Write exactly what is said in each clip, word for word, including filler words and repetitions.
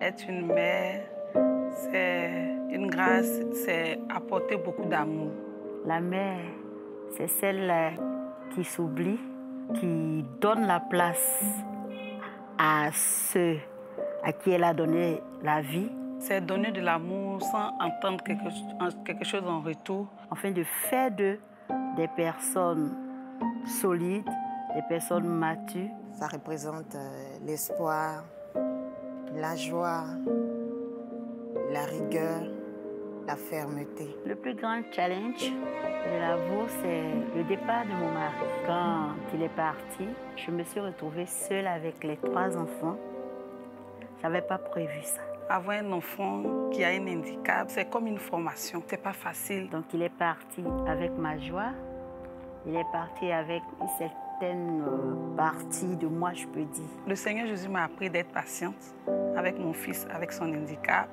Être une mère, c'est une grâce, c'est apporter beaucoup d'amour. La mère, c'est celle qui s'oublie, qui donne la place à ceux à qui elle a donné la vie. C'est donner de l'amour sans entendre quelque, quelque chose en retour. Afin de faire d'eux des personnes solides, des personnes matures. Ça représente euh, l'espoir, la joie, la rigueur, la fermeté. Le plus grand challenge de l'avou, c'est le départ de mon mari. Quand il est parti, je me suis retrouvée seule avec les trois enfants. Je n'avais pas prévu ça. Avoir un enfant qui a un handicap, c'est comme une formation. C'est pas facile. Donc il est parti avec ma joie. Il est parti avec une certaine partie de moi, je peux dire. Le Seigneur Jésus m'a appris d'être patiente avec mon fils, avec son handicap.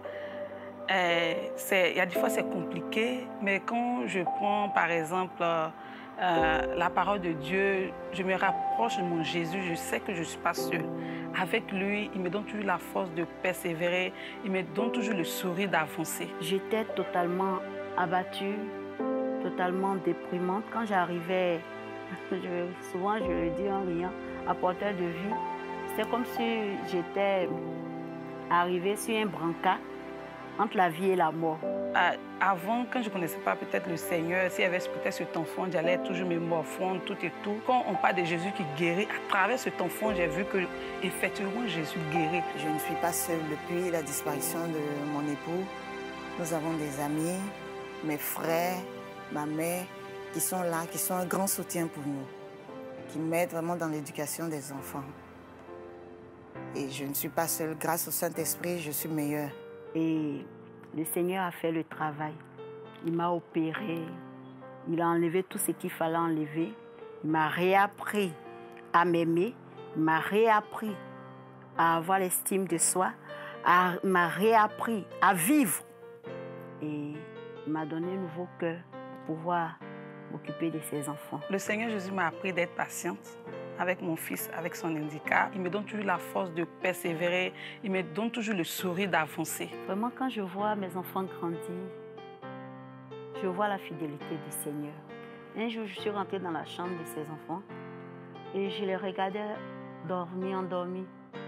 Il y a des fois, c'est compliqué, mais quand je prends, par exemple, euh, la parole de Dieu, je me rapproche de mon Jésus, je sais que je ne suis pas seule. Avec lui, il me donne toujours la force de persévérer, il me donne toujours le sourire d'avancer. J'étais totalement abattue, totalement déprimante. Quand j'arrivais, souvent je le dis en riant, à porteur de vie, c'est comme si j'étais arrivée sur un brancard entre la vie et la mort. Euh, avant, quand je ne connaissais pas peut-être le Seigneur, s'il y avait peut-être cet enfant, j'allais toujours me morfondre, tout et tout. Quand on parle de Jésus qui guérit, à travers cet enfant, j'ai vu que effectivement Jésus guérit. Je ne suis pas seule depuis la disparition de mon époux. Nous avons des amis, mes frères, ma mère, qui sont là, qui sont un grand soutien pour nous, qui m'aident vraiment dans l'éducation des enfants. Et je ne suis pas seule. Grâce au Saint-Esprit, je suis meilleure. Et le Seigneur a fait le travail. Il m'a opéré, il a enlevé tout ce qu'il fallait enlever. Il m'a réappris à m'aimer, il m'a réappris à avoir l'estime de soi, il m'a réappris à vivre. Et il m'a donné un nouveau cœur pour pouvoir m'occuper de ses enfants. Le Seigneur Jésus m'a appris d'être patiente avec mon fils, avec son handicap. Il me donne toujours la force de persévérer. Il me donne toujours le sourire d'avancer. Vraiment, quand je vois mes enfants grandir, je vois la fidélité du Seigneur. Un jour, je suis rentrée dans la chambre de ces enfants et je les regardais dormir, endormis.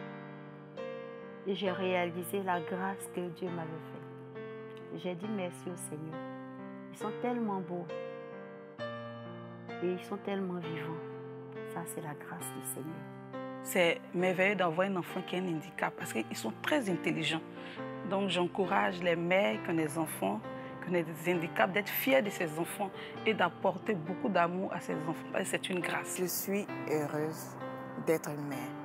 Et j'ai réalisé la grâce que Dieu m'avait faite. J'ai dit merci au Seigneur. Ils sont tellement beaux et ils sont tellement vivants. Ça, c'est la grâce du Seigneur. C'est merveilleux d'avoir un enfant qui a un handicap parce qu'ils sont très intelligents. Donc, j'encourage les mères qui ont des enfants, qui ont des handicaps, d'être fiers de ces enfants et d'apporter beaucoup d'amour à ces enfants. C'est une grâce. Je suis heureuse d'être une mère.